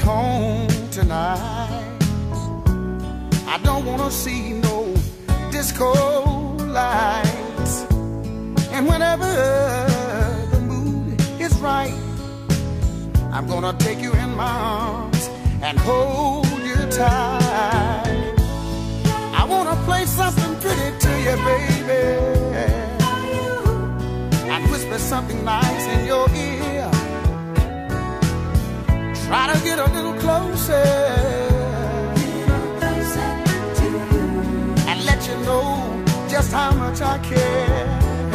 home tonight. I don't wanna see no disco lights. And whenever the mood is right, I'm gonna take you in my arms and hold you tight. I wanna play something pretty to you, baby, and whisper something nice in your ear. Try to get a little closer, and let you know just how much I care.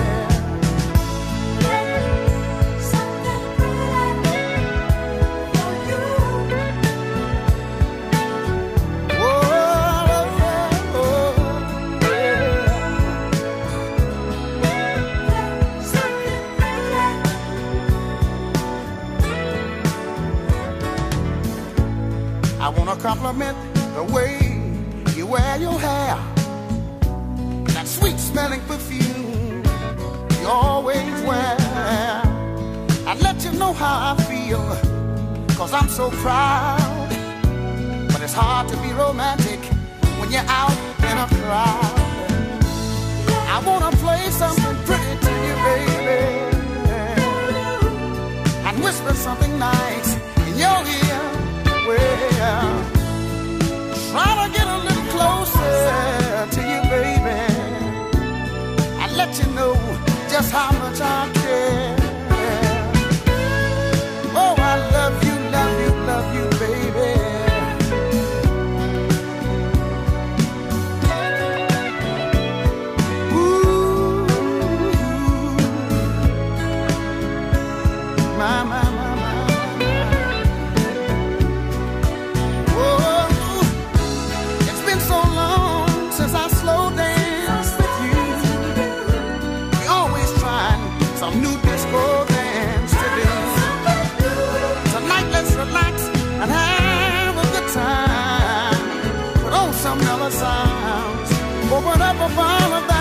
I wanna compliment the way you wear your hair, that sweet smelling perfume you always wear, and let you know how I feel, 'cause I'm so proud. But it's hard to be romantic when you're out in a crowd. I wanna play something pretty to you, baby, and whisper something nice in your ear. Well, try to get a little closer to you, baby, and let you know just how much I care. Oh, I love you, love you, love you, baby. Ooh, my, my, my. Some new disco dance to do. Tonight let's relax and have a good time. Put on some mellow sounds. Open up a bottle of